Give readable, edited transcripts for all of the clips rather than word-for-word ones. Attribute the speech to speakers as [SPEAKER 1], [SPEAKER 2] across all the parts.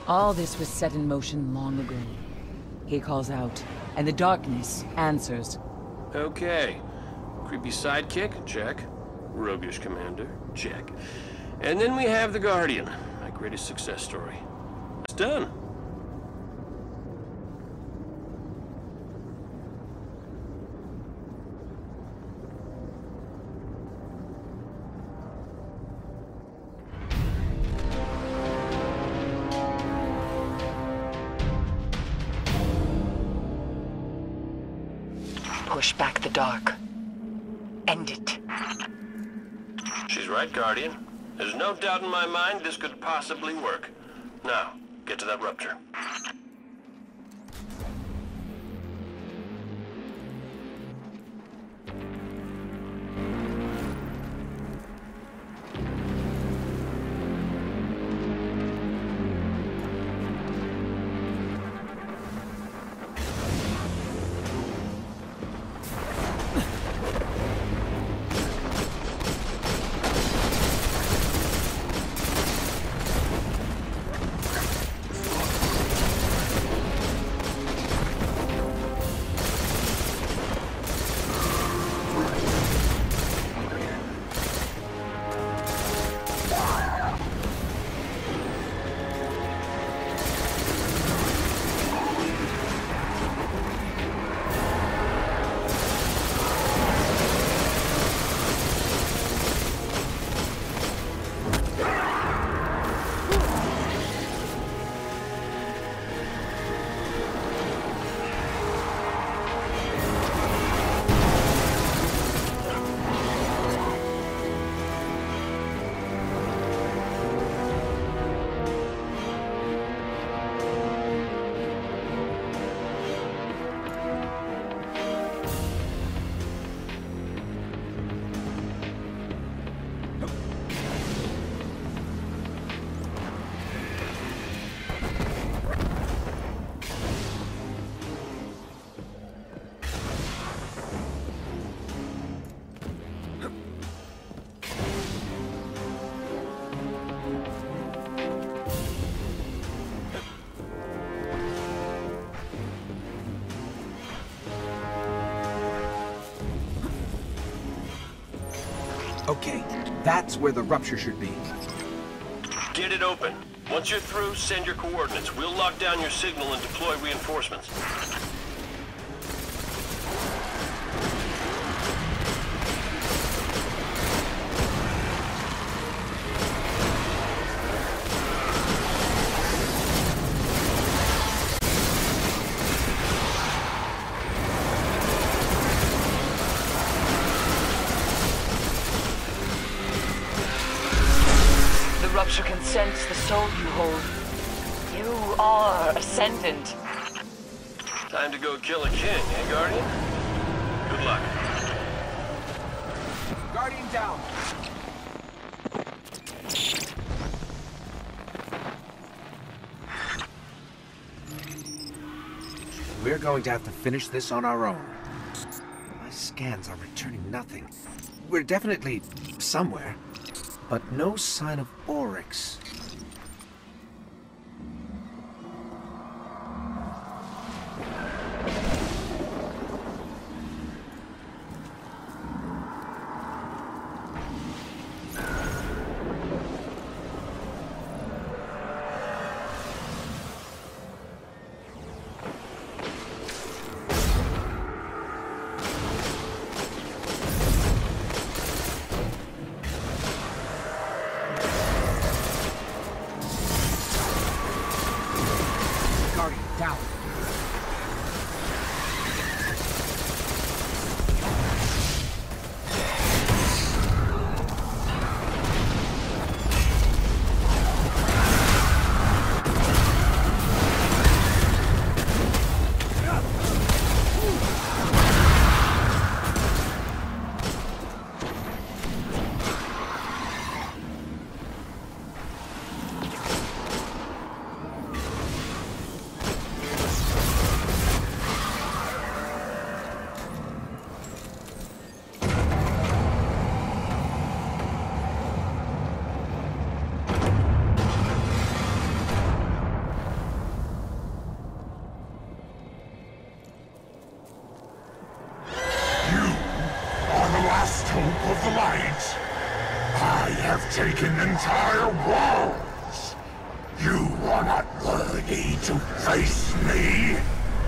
[SPEAKER 1] All this was set in motion long ago. He calls out, and the darkness answers.
[SPEAKER 2] Okay. Creepy sidekick? Check. Roguish commander? Check. And then we have the Guardian, my greatest success story. It's done.
[SPEAKER 3] Push back the dark. End it.
[SPEAKER 2] She's right, Guardian. There's no doubt in my mind this could possibly work. Now, get to that rupture.
[SPEAKER 4] Okay, that's where the rupture should be.
[SPEAKER 2] Get it open. Once you're through, send your coordinates. We'll lock down your signal and deploy reinforcements.
[SPEAKER 3] The rupture can sense the soul you hold. You are ascendant.
[SPEAKER 2] Time to go kill a king, eh, Guardian? Good luck.
[SPEAKER 4] Guardian down! We're going to have to finish this on our own. My scans are returning nothing. We're definitely somewhere, but no sign of Oryx.
[SPEAKER 5] hope of the light. I have taken entire worlds. You are not worthy to face me.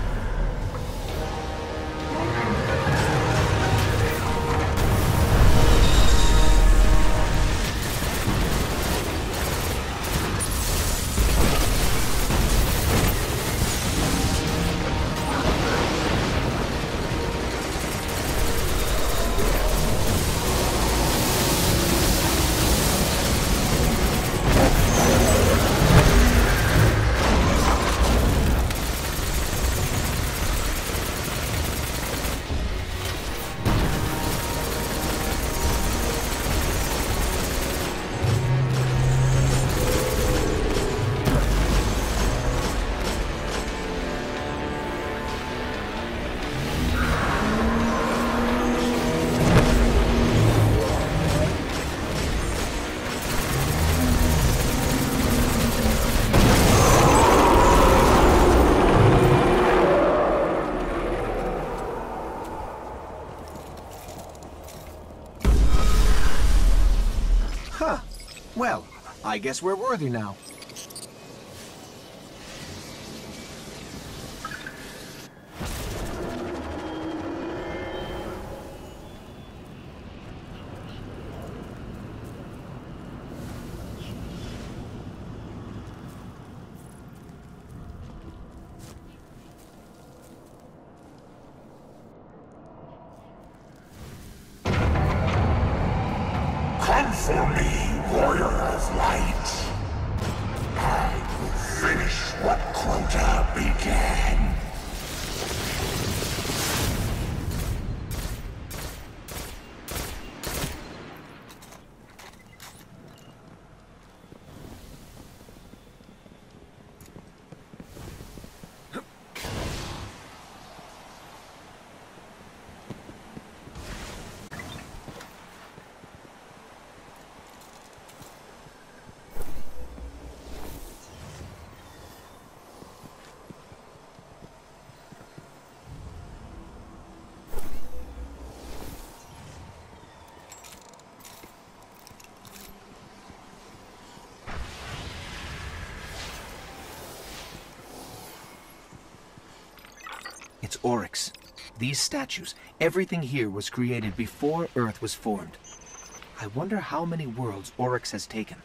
[SPEAKER 4] Huh. Well, I guess we're worthy now.
[SPEAKER 5] Come for me, warrior of light. I will finish what Crota began.
[SPEAKER 4] It's Oryx. These statues, everything here was created before Earth was formed. I wonder how many worlds Oryx has taken.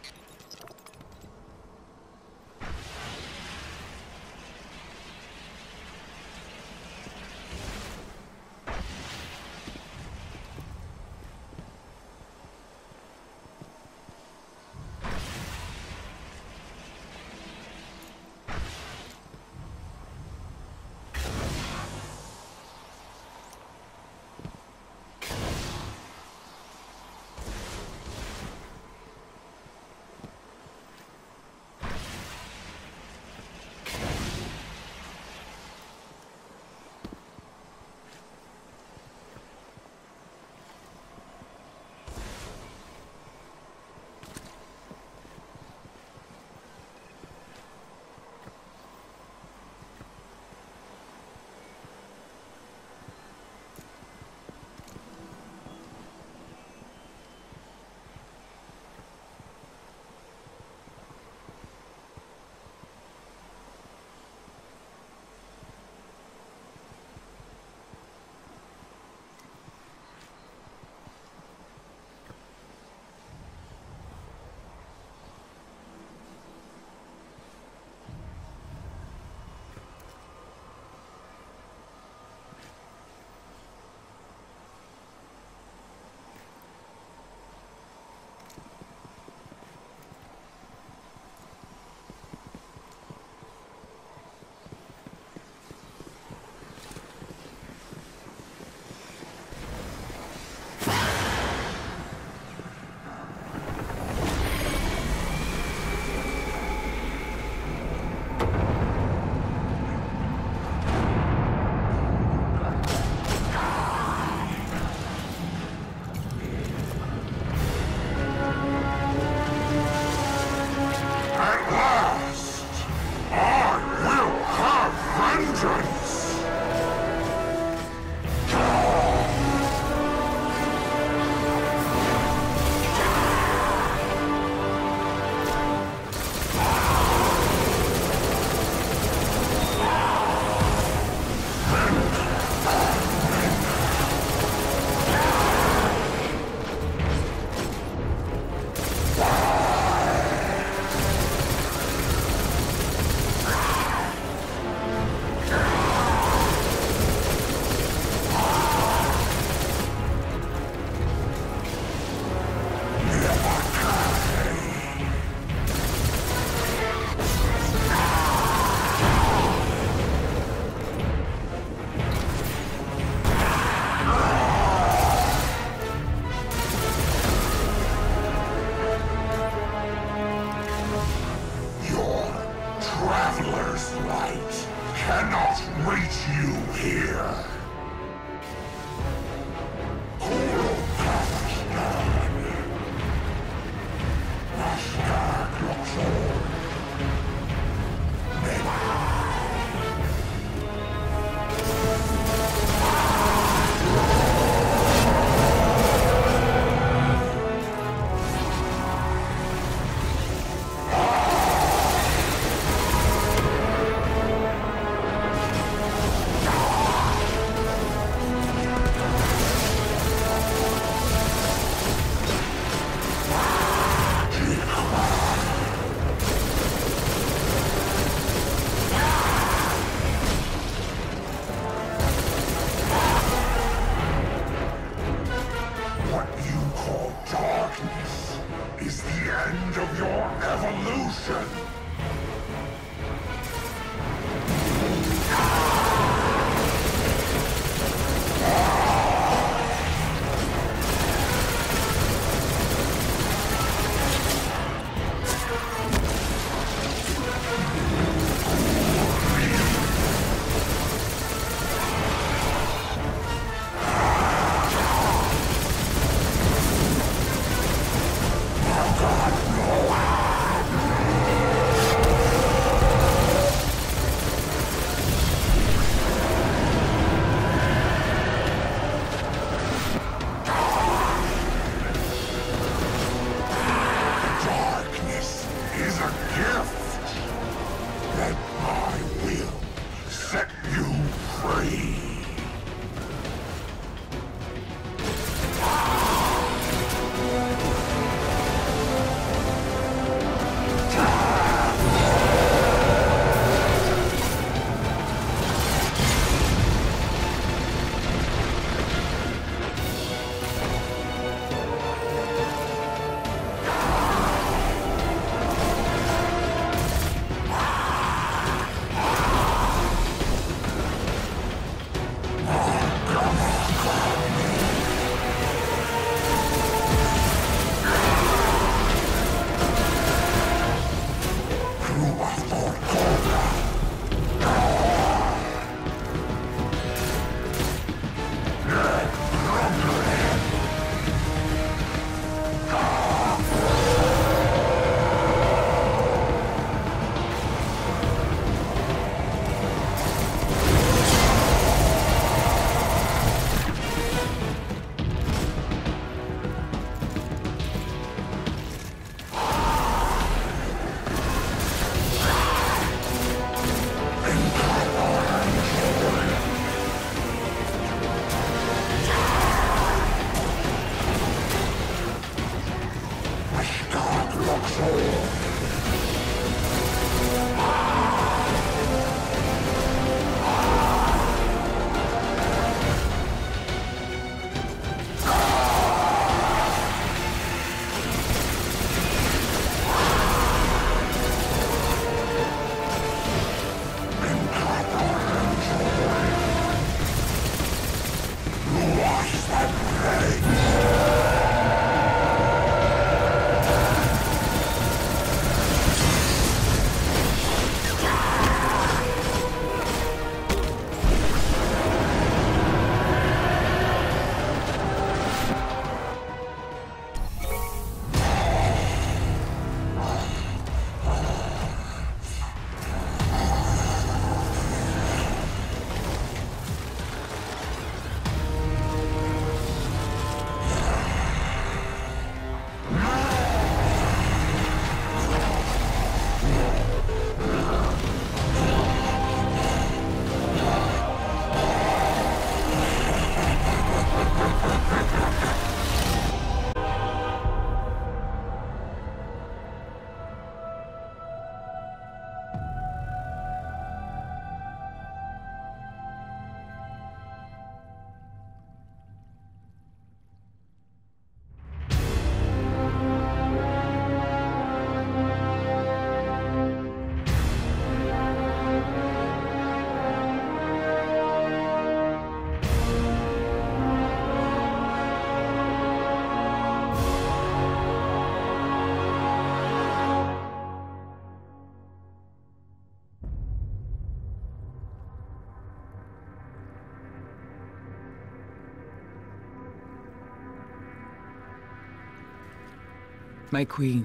[SPEAKER 5] What you call darkness is the end of your evolution.
[SPEAKER 1] My queen.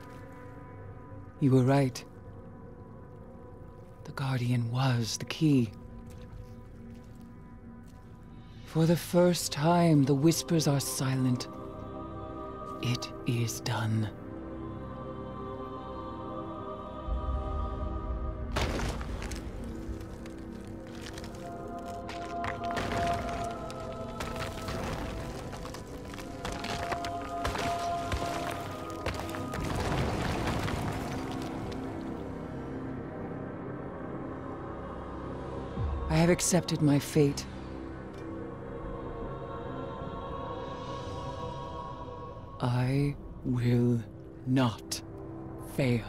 [SPEAKER 1] You were right. The Guardian was the key. For the first time, the whispers are silent. It is done. I have accepted my fate. I will not fail.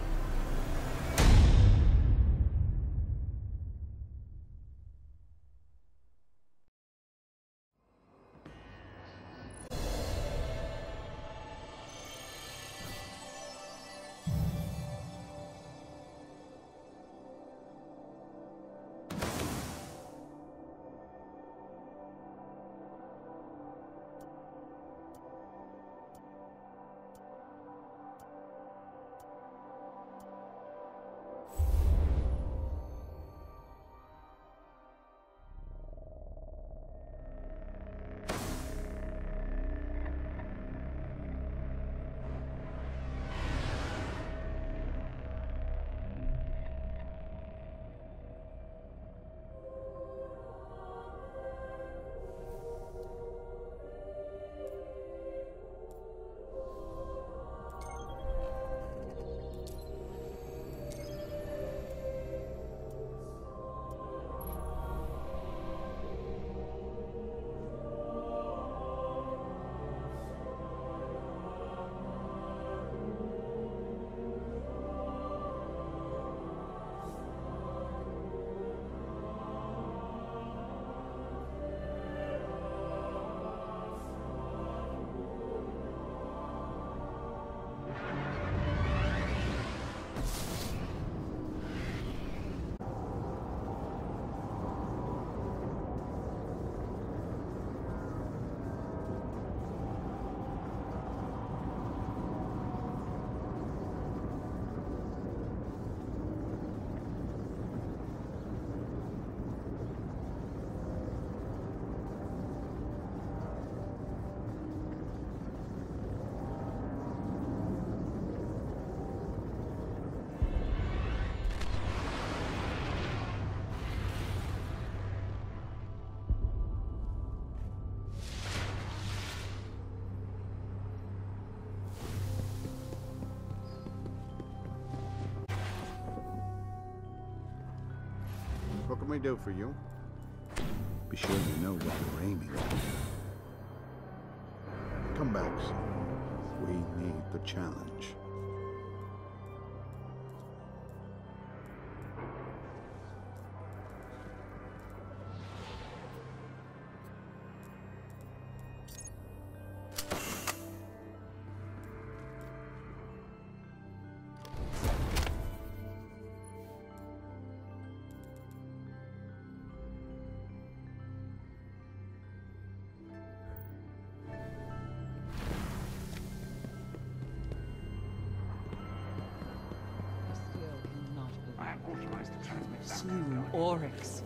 [SPEAKER 6] What can we do for you? Be sure you know what you're aiming at. Come back soon. We need the challenge.
[SPEAKER 1] Slew Oryx.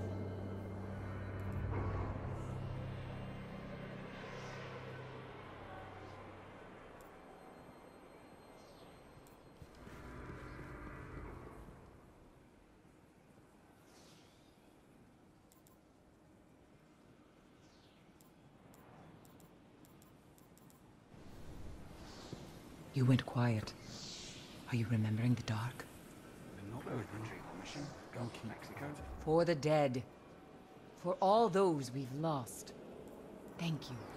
[SPEAKER 1] You went quiet. Are you remembering the dark? For the dead. For all those we've lost. Thank you.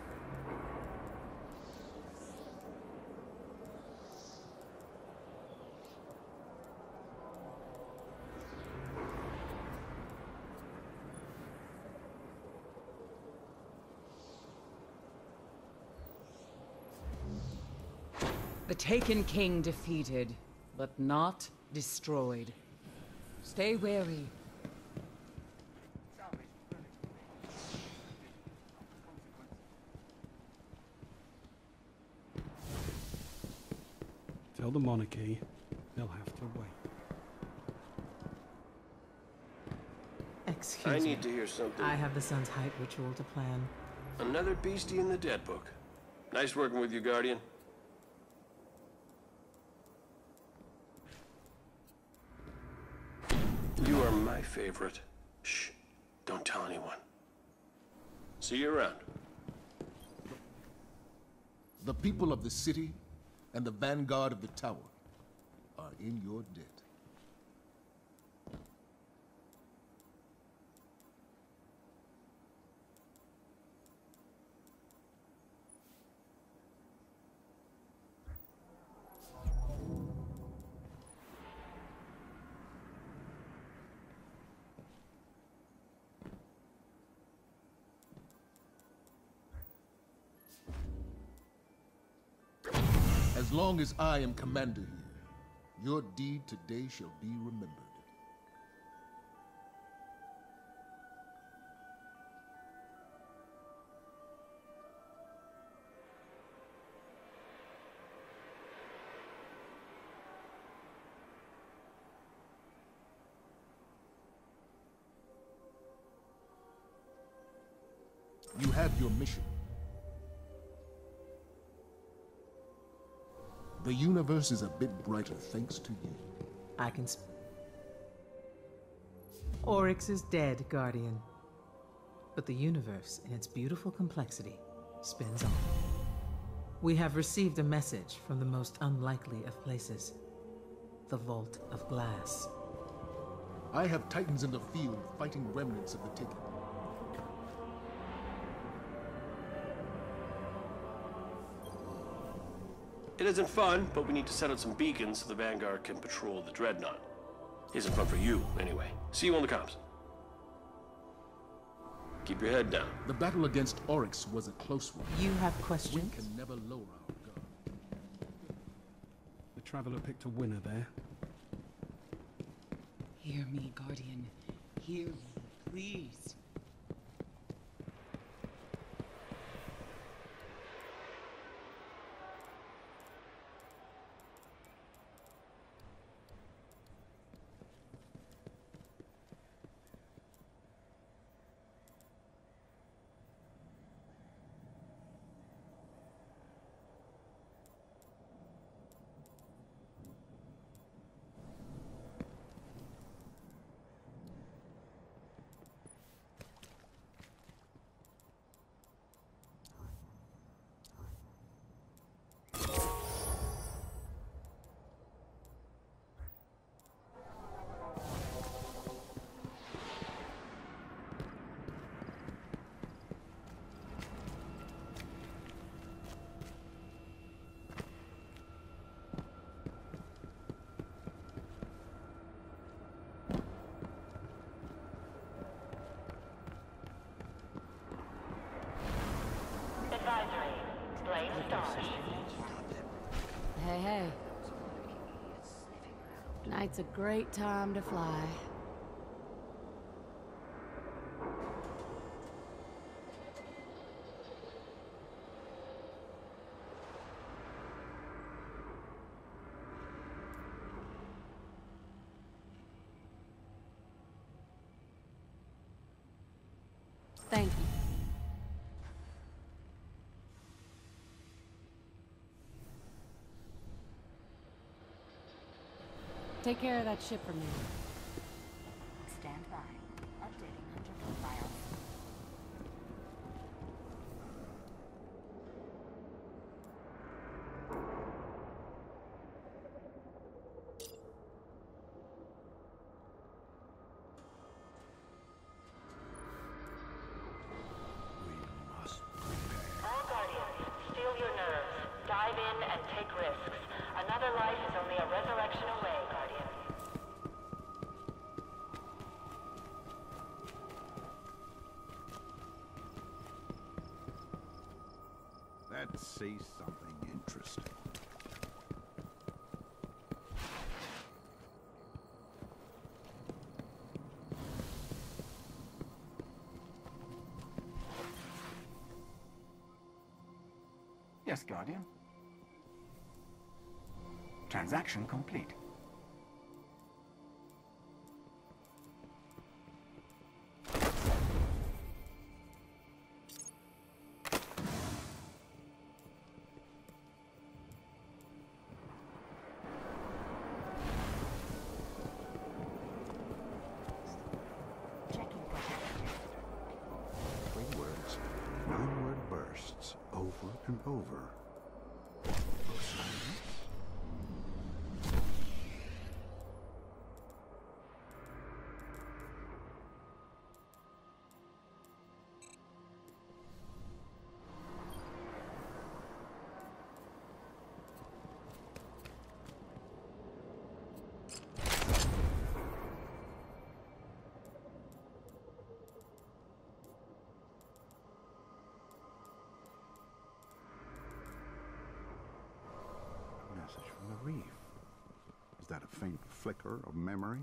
[SPEAKER 1] The Taken King defeated, but not destroyed. Stay wary.
[SPEAKER 7] Tell the monarchy they'll have to wait.
[SPEAKER 8] Excuse
[SPEAKER 2] I
[SPEAKER 8] me.
[SPEAKER 2] need to hear something.
[SPEAKER 8] I have the sun's height ritual to plan.
[SPEAKER 2] Another beastie in the dead book. Nice working with you, Guardian. You are my favorite. Shh. Don't tell anyone. See you around.
[SPEAKER 9] The people of the city and the vanguard of the tower are in your debt. As long as I am commander here, your deed today shall be remembered. You have your mission. The universe is a bit brighter thanks to you.
[SPEAKER 8] I can Oryx is dead, Guardian. But the universe, in its beautiful complexity, spins on. We have received a message from the most unlikely of places. The Vault of Glass.
[SPEAKER 9] I have Titans in the field fighting remnants of the Taken.
[SPEAKER 2] It isn't fun, but we need to set out some beacons so the Vanguard can patrol the Dreadnought. Isn't fun for you, anyway. See you on the comms. Keep your head down.
[SPEAKER 9] The battle against Oryx was a close one.
[SPEAKER 8] You have questions?
[SPEAKER 9] We can never lower our guard.
[SPEAKER 7] The Traveler picked a winner there.
[SPEAKER 1] Hear me, Guardian. Hear me, please.
[SPEAKER 3] Advisory. Blade stars.
[SPEAKER 10] Hey, hey. Night's a great time to fly. Thank you. Take care of that ship for me.
[SPEAKER 3] Stand by. Updating hunter profiles. All Guardians, steel your nerves. Dive in and take risks. Another life is only a resurrection away, Guardian.
[SPEAKER 6] Let's see something interesting.
[SPEAKER 11] Yes, Guardian. Transaction complete.
[SPEAKER 3] Checking protection.
[SPEAKER 6] 3 words, 9-word bursts, over and over. Silence. grief. Is that a faint flicker of memory?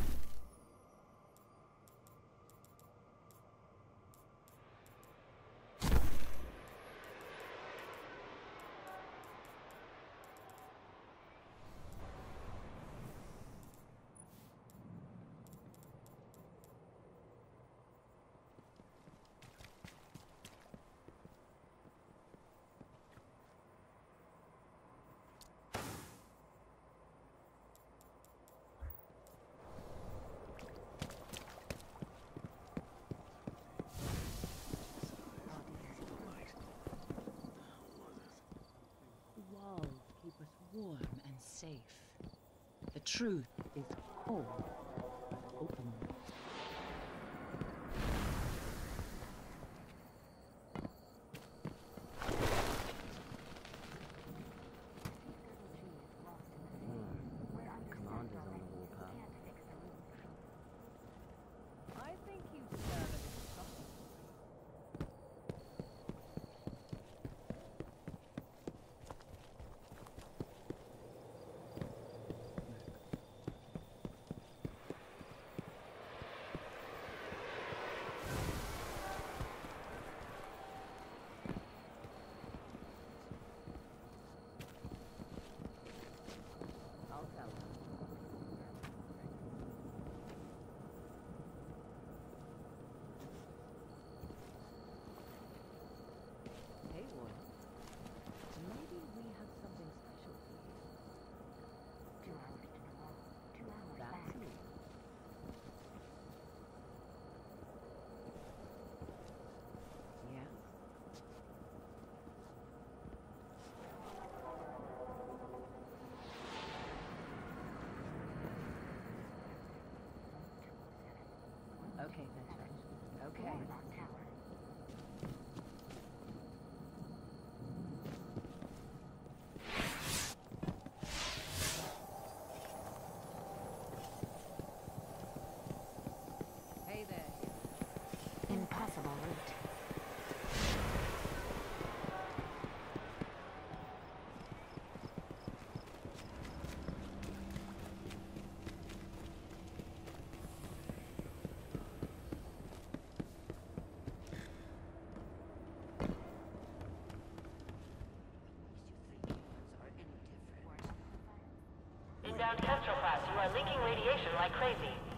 [SPEAKER 12] Warm and safe. The truth is cold, open.
[SPEAKER 13] Commander's on the warpath.
[SPEAKER 12] I think you serve as a something.
[SPEAKER 13] Okay, Veteran. Okay.
[SPEAKER 12] Hey there.
[SPEAKER 3] Impossible route. Inbound Kestrel class, you are leaking radiation like crazy.